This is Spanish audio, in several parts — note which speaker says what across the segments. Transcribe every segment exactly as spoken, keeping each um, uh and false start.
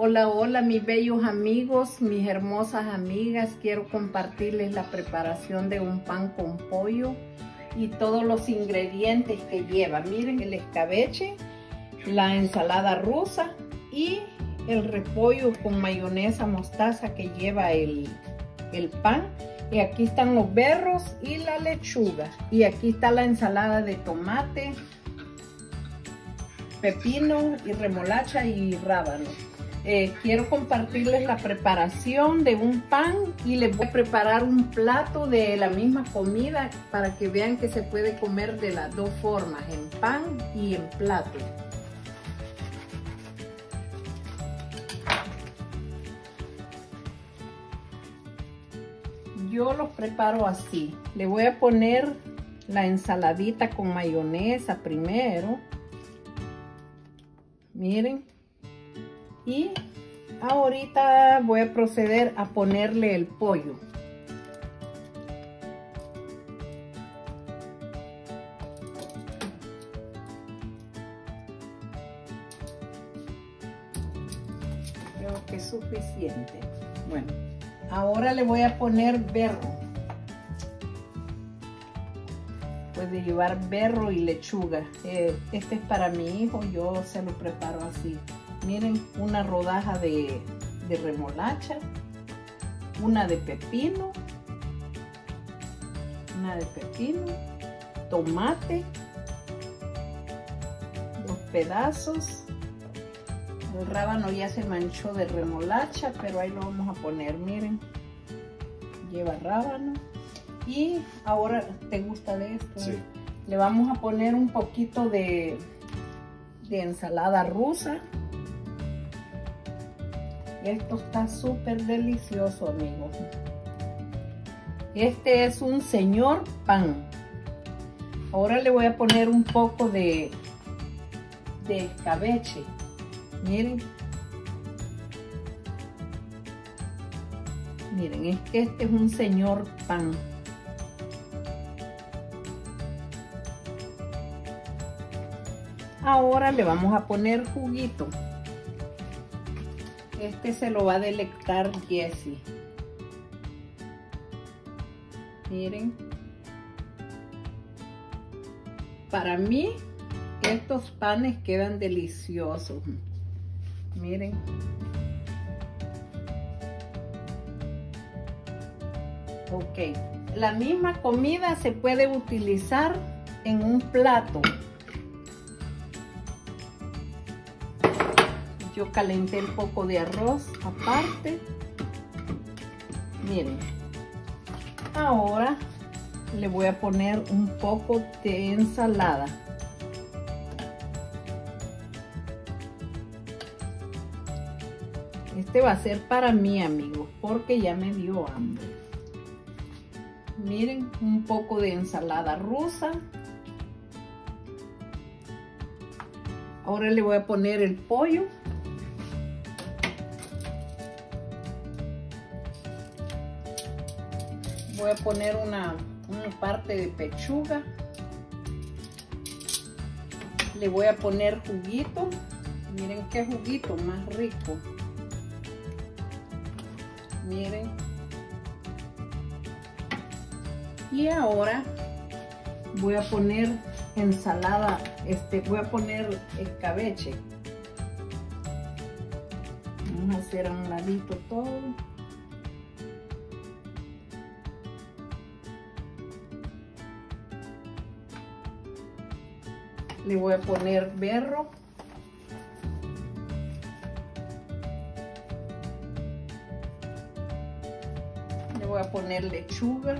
Speaker 1: Hola, hola mis bellos amigos, mis hermosas amigas. Quiero compartirles la preparación de un pan con pollo y todos los ingredientes que lleva. Miren, el escabeche, la ensalada rusa y el repollo con mayonesa mostaza que lleva el, el pan. Y aquí están los berros y la lechuga. Y aquí está la ensalada de tomate, pepino y remolacha y rábano. Eh, quiero compartirles la preparación de un pan y les voy a preparar un plato de la misma comida para que vean que se puede comer de las dos formas, en pan y en plato. Yo los preparo así. Le voy a poner la ensaladita con mayonesa primero. Miren. Y ahorita voy a proceder a ponerle el pollo. Creo que es suficiente. Bueno, ahora le voy a poner berro. Puede llevar berro y lechuga. Eh, este es para mi hijo, yo se lo preparo así. Miren, una rodaja de, de remolacha, una de pepino, una de pepino, tomate, dos pedazos. El rábano ya se manchó de remolacha, pero ahí lo vamos a poner, miren. Lleva rábano. Y ahora, ¿te gusta de esto?
Speaker 2: Sí. Le
Speaker 1: vamos a poner un poquito de, de ensalada rusa. Esto está súper delicioso, amigos. Este es un señor pan. Ahora le voy a poner un poco de, de escabeche. Miren. Miren, es que este es un señor pan. Ahora le vamos a poner juguito. Este se lo va a delectar Jessie. Miren. Para mí, estos panes quedan deliciosos. Miren. Ok. La misma comida se puede utilizar en un plato. Yo calenté un poco de arroz aparte. Miren. Ahora le voy a poner un poco de ensalada. Este va a ser para mí, amigos, porque ya me dio hambre. Miren, un poco de ensalada rusa. Ahora le voy a poner el pollo. Voy a poner una, una parte de pechuga. Le voy a poner juguito. Miren qué juguito más rico. Miren. Y ahora voy a poner ensalada. Este, voy a poner escabeche. Vamos a hacer a un ladito todo. Le voy a poner berro. Le voy a poner lechuga.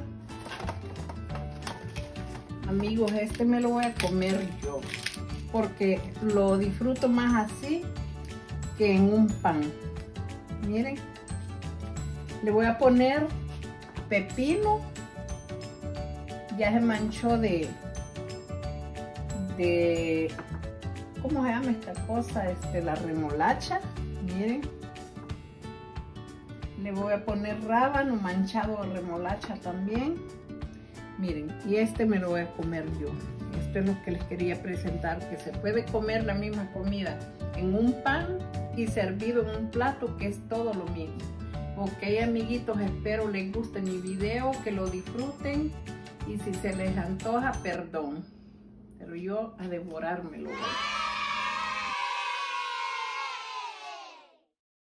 Speaker 1: Amigos, este me lo voy a comer yo, porque lo disfruto más así que en un pan. Miren. Le voy a poner pepino. Ya se manchó de... de ¿cómo se llama esta cosa? Este, la remolacha. Miren. Le voy a poner rábano manchado de remolacha también. Miren, y este me lo voy a comer yo. Este esto es lo que les quería presentar, que se puede comer la misma comida en un pan y servido en un plato, que es todo lo mismo. Ok, amiguitos, espero les guste mi video, que lo disfruten, y si se les antoja, perdón, pero yo a devorármelo.